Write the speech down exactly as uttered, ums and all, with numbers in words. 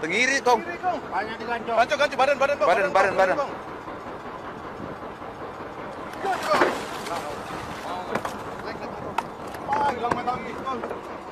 Tenggiri, Kong. Banyak digancok. Gancok, gancok, badan, badan, Kong. Badan, badan, badan. Kong. Ah, hilang mata Kong.